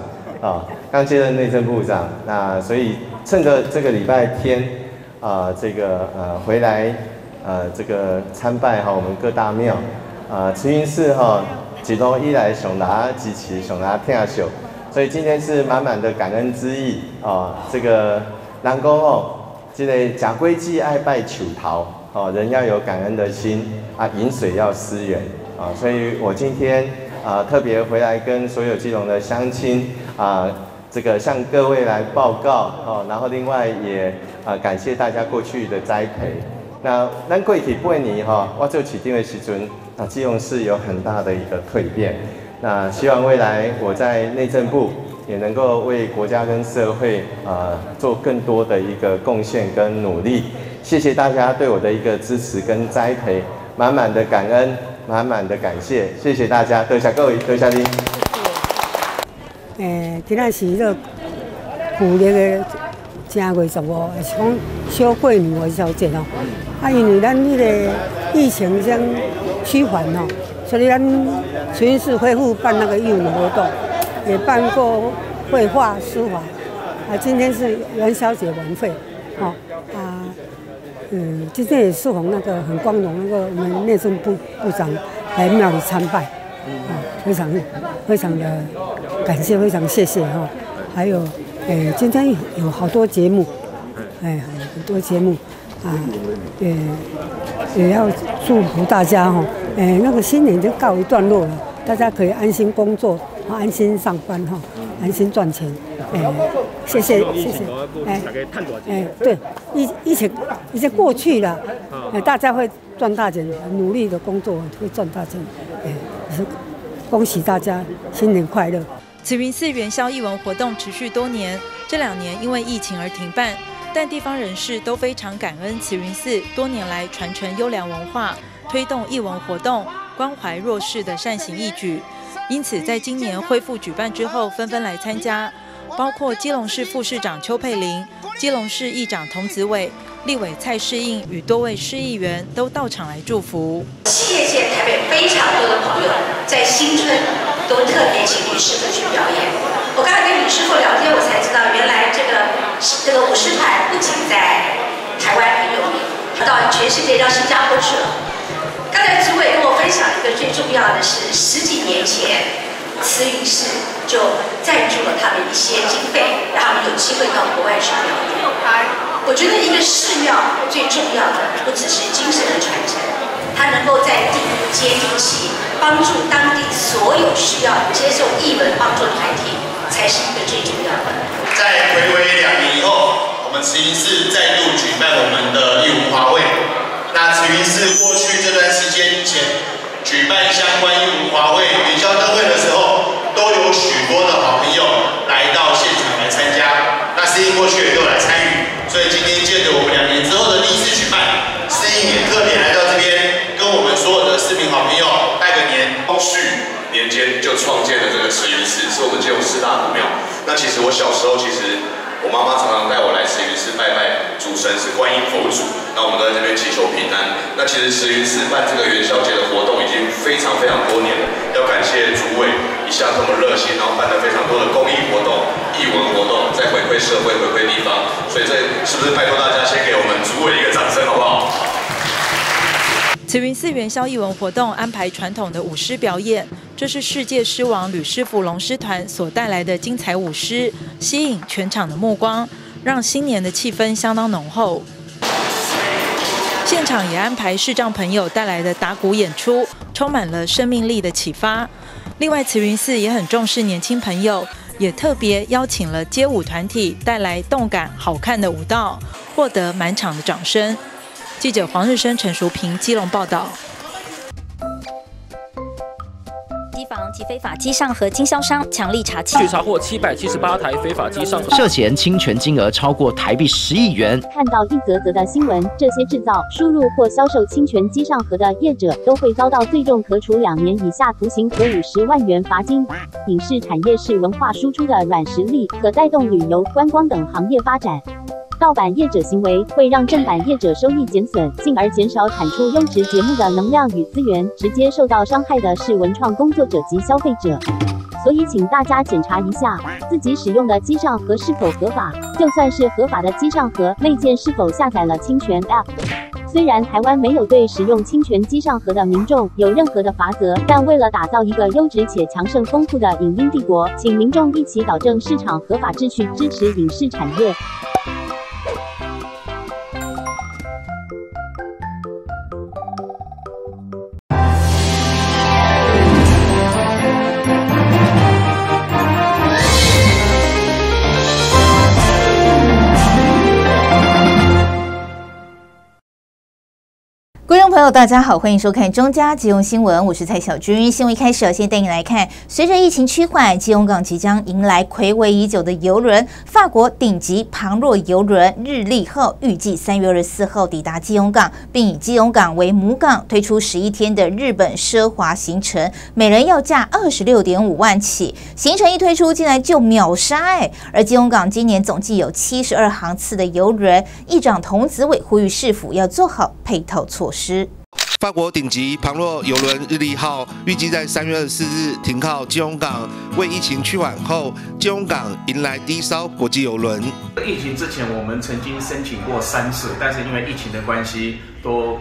那所以趁着这个礼拜天回来这个参拜我们各大庙慈云寺一路以来上大家支持上大家听受，所以今天是满满的感恩之意这个人讲这个假归忌爱拜树头。人要有感恩的心饮水要思源所以我今天特别回来跟所有基隆的乡亲这个向各位来报告然后另外也感谢大家过去的栽培。那咱过去8年我做市长的时阵基隆市有很大的一个蜕变。那希望未来我在内政部也能够为国家跟社会做更多的一个贡献跟努力。谢谢大家对我的一个支持跟栽培，满满的感恩，满满的感谢，谢谢大家，多谢各位，多谢您。 今仔是迄旧历的正月15，是讲小过年元宵节因为咱迄个疫情将趋缓所以咱慈云寺恢复办那个义文活动，也办过绘画、书法今天是元宵节晚会今天也是逢那个很光荣，那个我们内政部部长来庙里参拜，非常的感谢，非常谢谢还有今天有好多节目，很多节目也要祝福大家那个新年就告一段落了，大家可以安心工作，安心上班安心赚钱。谢谢。对，疫情过去了，大家会赚大钱，努力的工作会赚大钱。恭喜大家，新年快乐！ 慈云寺元宵艺文活动持续多年，这2年因为疫情而停办，但地方人士都非常感恩慈云寺多年来传承优良文化，推动艺文活动，关怀弱势的善行义举。因此，在今年恢复举办之后，纷纷来参加，包括基隆市副市长邱佩玲、基隆市议长童子伟、立委蔡适应与多位市议员都到场来祝福。 谢谢台北非常多的朋友在新春都特别请吕师傅去表演。我刚才跟吕师傅聊天，我才知道原来这个舞狮团不仅在台湾很有名，到全世界到新加坡去了。刚才主委跟我分享一个最重要的是，10几年前慈云寺就赞助了他们一些经费，让他们有机会到国外去表演。我觉得一个寺庙最重要的不只是精神的传承，它能够在地接地气，帮助当地所有需要接受艺文帮助的团体，才是一个最重要的。 在睽违2年以后，我们慈云寺再度举办我们的艺文华会。那慈云寺过去这段时间前举办相关艺文华会、元宵灯会的时候，都有许多的好朋友来到现场来参加。那适应过去也都来参与，所以今天借着我们2年之后的第1次举办，适应也特别来到这边，跟我们所有的市民好朋友拜个年。 光绪年间就创建了这个慈云寺，是我们基隆市四大古庙。那其实我小时候，我妈妈常常带我来慈云寺拜拜，主神是观音佛祖。那我们都在这边祈求平安。那其实慈云寺办这个元宵节的活动已经非常多年了，要感谢主委一向这么热心，然后办了非常多的公益活动、艺文活动，在回馈社会、回馈地方。所以这是不是拜托大家先给我们主委一个掌声，好不好？ 慈云寺元宵艺文活动安排传统的舞狮表演，这是世界狮王吕师傅龙狮团所带来的精彩舞狮，吸引全场的目光，让新年的气氛相当浓厚。现场也安排视障朋友带来的打鼓演出，充满了生命力的启发。另外，慈云寺也很重视年轻朋友，也特别邀请了街舞团体带来动感好看的舞蹈，获得满场的掌声。记者黄日升、陈淑平基隆报道。 机房及非法机上盒经销商强力查缉， 据查获778台非法机上盒，涉嫌侵权金额超过台币10亿元。 看到一则则的新闻，这些制造、输入或销售侵权机上盒的业者都会遭到最重可处2年以下徒刑和50万元罚金。影视产业是文化输出的软实力，可带动旅游、观光等行业发展。盗版业者行为会让正版业者收益减损，进而减少产出优质节目的能量与资源，直接受到伤害的是文创工作者及消费者。所以请大家检查一下自己使用的机上盒是否合法，就算是合法的机上盒，内建是否下载了侵权 App。虽然台湾没有对使用侵权机上盒的民众有任何的罚则，但为了打造一个优质且强盛丰富的影音帝国，请民众一起导正市场合法秩序，支持影视产业。 观众朋友，大家好，欢迎收看中嘉基隆新闻，我是蔡小军。新闻一开始，先带你来看，随着疫情趋缓，基隆港即将迎来睽违已久的邮轮——法国顶级庞若邮轮日丽号，预计3月24号抵达基隆港，并以基隆港为母港，推出11天的日本奢华行程，每人要价26.5万起。行程一推出，竟然就秒杀而基隆港今年总计有72航次的邮轮，议长童子伟呼吁市府要做好配套措施。 法国顶级庞若邮轮日丽号预计在3月24日停靠基隆港，为疫情趋缓后，基隆港迎来第一艘国际邮轮。 疫情之前，我们曾经申请过3次，但是因为疫情的关系，都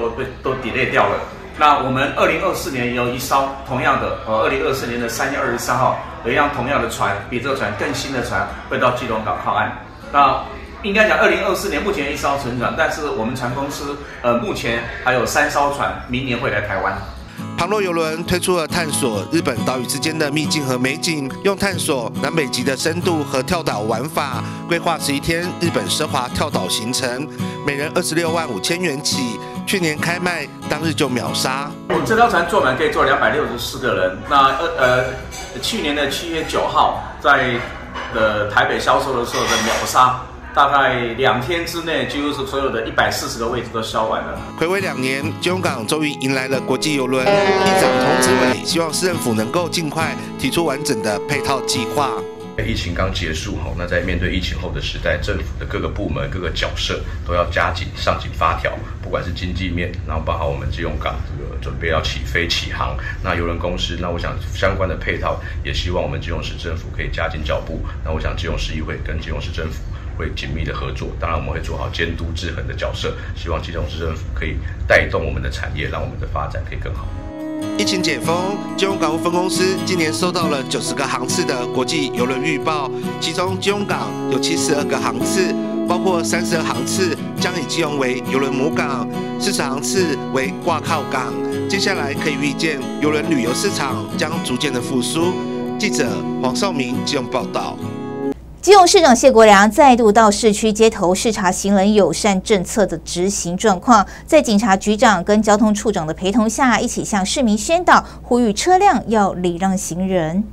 delay 掉了。那我们2024年有一艘同样的，2024年的3月23号有一辆同样的船，比这个船更新的船会到基隆港靠岸。那应该讲，2024年目前1艘沉船，但是我们船公司目前还有3艘船，明年会来台湾。 庞若邮轮推出了探索日本岛屿之间的秘境和美景，用探索南北极的深度和跳岛玩法，规划11天日本奢华跳岛行程，每人26万5千元起。去年开卖当日就秒杀。 我们这条船坐满可以坐264个人。那去年的7月9号在台北销售的时候的秒杀。大概2天之内，几乎是所有的140个位置都销完了。 睽违2年，基隆港终于迎来了国际邮轮。议长童子伟希望市政府能够尽快提出完整的配套计划。 疫情刚结束后，那在面对疫情后的时代，政府的各个部门、各个角色都要加紧上紧发条，不管是经济面，然后包含我们基隆港这个准备要起飞起航，那邮轮公司，那我想相关的配套也希望我们基隆市政府可以加紧脚步。那我想基隆市议会跟基隆市政府会紧密的合作，当然我们会做好监督制衡的角色，希望基隆市政府可以带动我们的产业，让我们的发展可以更好。 疫情解封，基隆港务分公司今年收到了90个航次的国际邮轮预报，其中基隆港有72个航次，包括32航次将以基隆为邮轮母港，40航次为挂靠港。接下来可以预见邮轮旅游市场将逐渐的复苏。记者黄少明基隆报道。 基隆市长谢国良再度到市区街头视察行人友善政策的执行状况，在警察局长跟交通处长的陪同下，一起向市民宣导，呼吁车辆要礼让行人。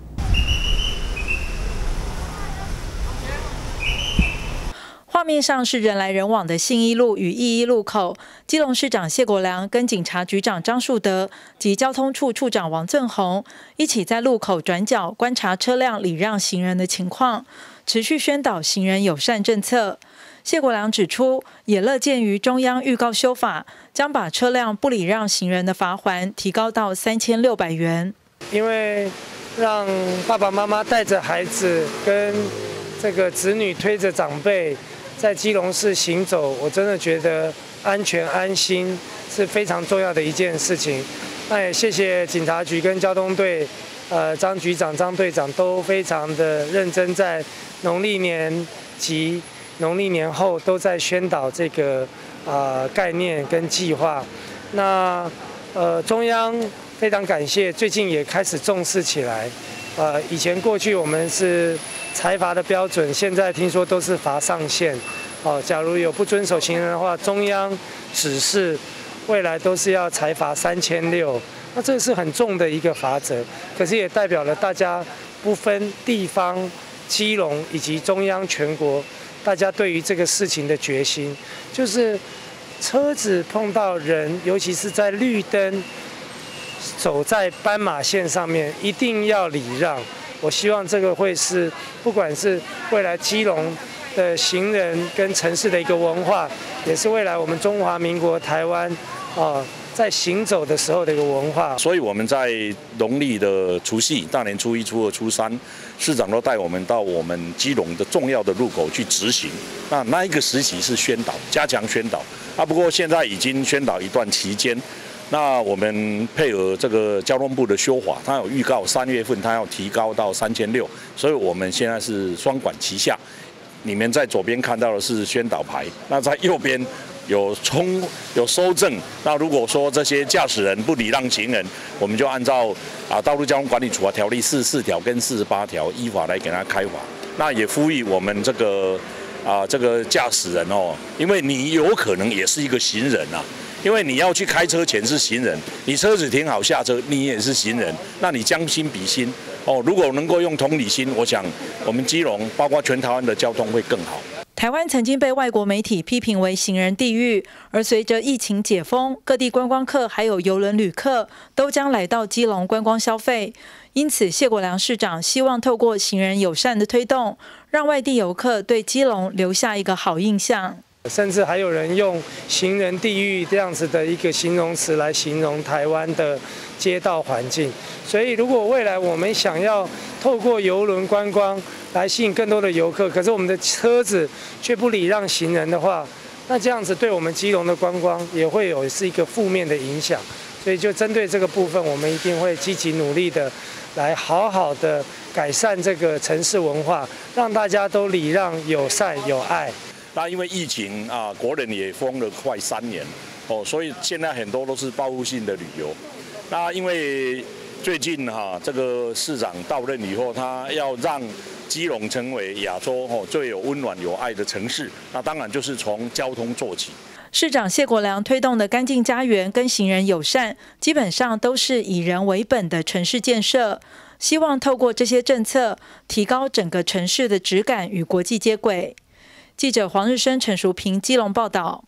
画面上是人来人往的信义路与义一路口，基隆市长谢国良跟警察局长张树德及交通处处长王赠宏一起在路口转角观察车辆礼让行人的情况，持续宣导行人友善政策。谢国良指出，也乐见于中央预告修法，将把车辆不礼让行人的罚锾提高到3600元。 因为让爸爸妈妈带着孩子跟这个子女推着长辈在基隆市行走，我真的觉得安全安心是非常重要的一件事情。那也谢谢警察局跟交通队，张局长、张队长都非常的认真，在农历年及农历年后都在宣导这个概念跟计划。那中央非常感谢，最近也开始重视起来。以前过去我们是裁罚的标准，现在听说都是罚上限。假如有不遵守行人的话，中央指示未来都是要裁罚3600，那这是很重的一个罚则。可是也代表了大家不分地方、基隆以及中央全国，大家对于这个事情的决心，就是车子碰到人，尤其是在绿灯，走在斑马线上面一定要礼让。我希望这个会是不管是未来基隆的行人跟城市的一个文化，也是未来我们中华民国台湾在行走的时候的一个文化。 所以我们在农历的除夕、大年初一、初二、初三，市长都带我们到我们基隆的重要的路口去执行。那一个时期是宣导，加强宣导。不过现在已经宣导一段期间。那我们配合这个交通部的修法，它有预告3月份它要提高到3600，所以我们现在是双管齐下。你们在左边看到的是宣导牌，那在右边有收证。那如果说这些驾驶人不礼让行人，我们就按照道路交通管理处罚条例44条跟48条依法来给他开罚。那也呼吁我们这个驾驶人因为你有可能也是一个行人啊。因为你要去开车前是行人，你车子停好下车，你也是行人，那你将心比心如果能够用同理心，我想我们基隆包括全台湾的交通会更好。 台湾曾经被外国媒体批评为行人地狱，而随着疫情解封，各地观光客还有邮轮旅客都将来到基隆观光消费。因此，谢国良市长希望透过行人友善的推动，让外地游客对基隆留下一个好印象。 甚至还有人用行人地狱这样子的一个形容词来形容台湾的街道环境。所以如果未来我们想要透过邮轮观光来吸引更多的游客，可是我们的车子却不礼让行人的话，那这样子对我们基隆的观光也会是一个负面的影响。所以就针对这个部分，我们一定会积极努力的来好好的改善这个城市文化，让大家都礼让、友善、有爱。 那因为疫情国人也封了快3年所以现在很多都是报复性的旅游。那因为最近这个市长到任以后，他要让基隆成为亚洲最有温暖有爱的城市，那当然就是从交通做起。 市长谢国良推动的干净家园跟行人友善，基本上都是以人为本的城市建设，希望透过这些政策，提高整个城市的质感与国际接轨。记者黄日升、陈淑平基隆报道。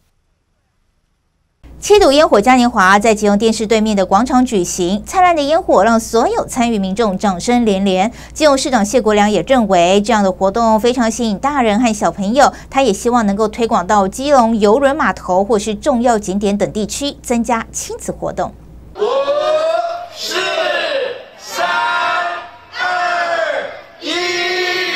7堵烟火嘉年华在基隆电视对面的广场举行，灿烂的烟火让所有参与民众掌声连连。基隆市长谢国良也认为，这样的活动非常吸引大人和小朋友，他也希望能够推广到基隆邮轮码头或是重要景点等地区，增加亲子活动。5、4、3、2、1。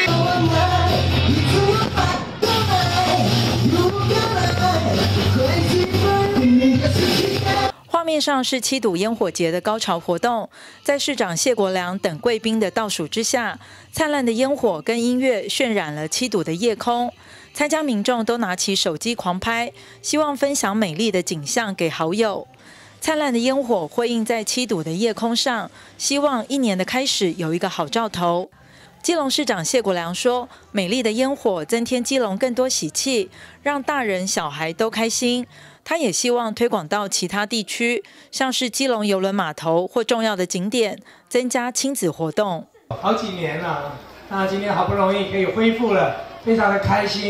画面上是7堵烟火节的高潮活动，在市长谢国良等贵宾的倒数之下，灿烂的烟火跟音乐渲染了7堵的夜空。参加民众都拿起手机狂拍，希望分享美丽的景象给好友。灿烂的烟火辉映在7堵的夜空上，希望一年的开始有一个好兆头。基隆市长谢国良说，美丽的烟火增添基隆更多喜气，让大人小孩都开心。他也希望推广到其他地区，像是基隆邮轮码头或重要的景点，增加亲子活动。 好几年了，那今天好不容易可以恢复了，非常的开心。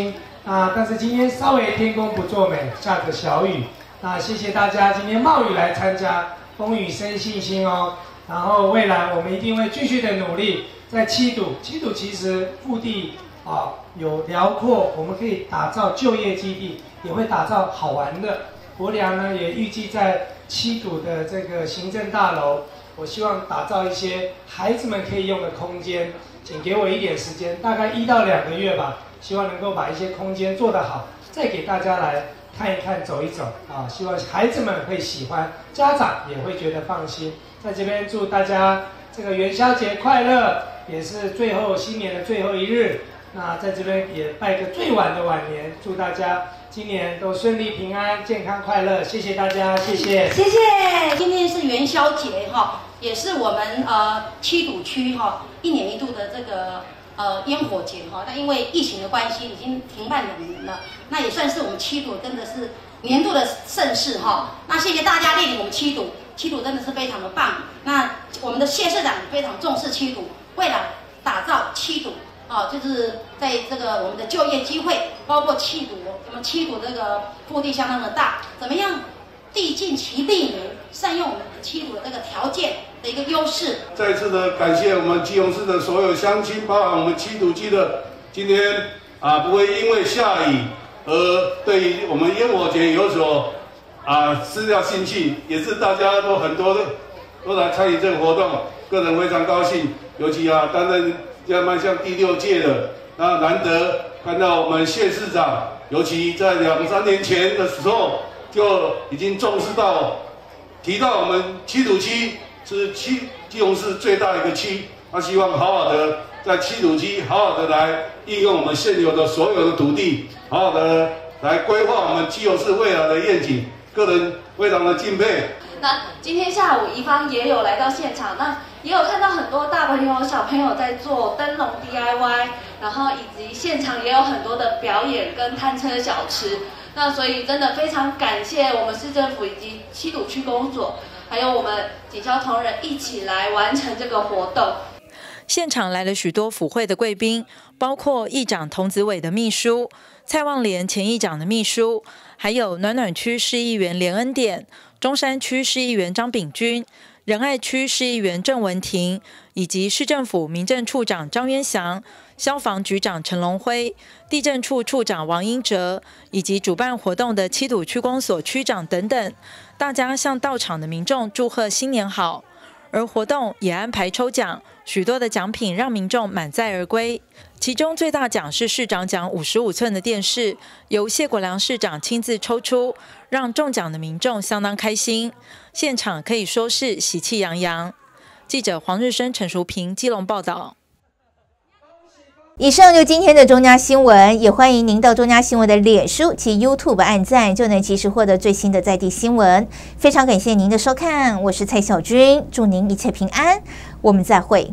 但是今天稍微天公不作美，下着小雨。那谢谢大家今天冒雨来参加，风雨生信心哦。然后未来我们一定会继续的努力，在七堵其实腹地有辽阔，我们可以打造就业基地，也会打造好玩的。国良呢也预计在七堵的这个行政大楼，我希望打造一些孩子们可以用的空间，请给我一点时间，大概1到2个月吧，希望能够把一些空间做得好，再给大家来看一看、走一走希望孩子们会喜欢，家长也会觉得放心。在这边祝大家这个元宵节快乐，也是新年的最后一日。那在这边也拜个最晚的晚年，祝大家今年都顺利平安、健康快乐。谢谢大家，谢谢， 谢谢。今天是元宵节也是我们七堵区1年1度的这个烟火节那因为疫情的关系已经停办2年了，那也算是我们七堵真的是年度的盛事那谢谢大家莅临我们七堵真的是非常的棒。那我们的谢社长也非常重视七堵，为了打造七堵就是在这个我们的就业机会，包括七堵，我们七堵这个腹地相当的大，怎么样地尽其利民，善用我们七堵的这个条件的一个优势。 再次的感谢我们基隆市的所有乡亲，包含我们七堵区的，今天不会因为下雨而对于我们烟火节有所失掉兴趣，也是大家都很多的都来参与这个活动，个人非常高兴，尤其担任要迈向第6届的，那难得看到我们谢市长，尤其在2、3年前的时候就已经重视到，提到我们七堵区是基隆市最大的一个区，他希望好好的在七堵区好好的来利用我们现有的所有的土地，好好的来规划我们基隆市未来的愿景，个人非常的敬佩。 那今天下午宜芳也有来到现场，那也有看到很多大朋友小朋友在做灯笼 DIY， 然后以及现场也有很多的表演跟摊车小吃。那所以真的非常感谢我们市政府以及七堵区公所，还有我们警消同仁一起来完成这个活动。 现场来了许多府会的贵宾，包括议长童子伟的秘书、蔡旺莲前议长的秘书，还有暖暖区市议员连恩典、中山区市议员张炳君、仁爱区市议员郑文婷，以及市政府民政处长张渊祥、消防局长陈龙辉、地政处处长王英哲，以及主办活动的七堵区公所区长等等，大家向到场的民众祝贺新年好。而活动也安排抽奖，许多的奖品让民众满载而归。其中最大奖是市长奖55寸的电视，由谢国良市长亲自抽出，让中奖的民众相当开心，现场可以说是喜气洋洋。记者黄日升、陈淑平基隆报道。 以上就今天的中嘉新闻，也欢迎您到中嘉新闻的脸书及 YouTube 按赞，就能及时获得最新的在地新闻。非常感谢您的收看，我是蔡小君，祝您一切平安，我们再会。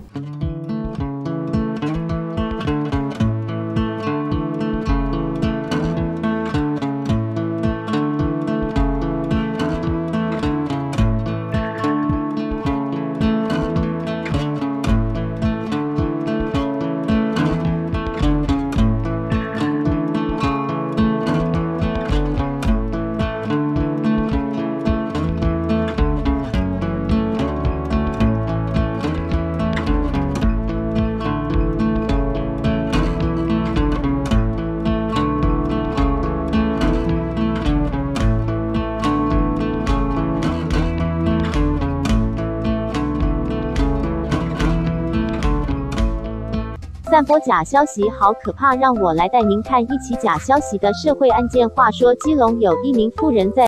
散播假消息好可怕，让我来带您看一起假消息的社会案件。话说，基隆有一名妇人在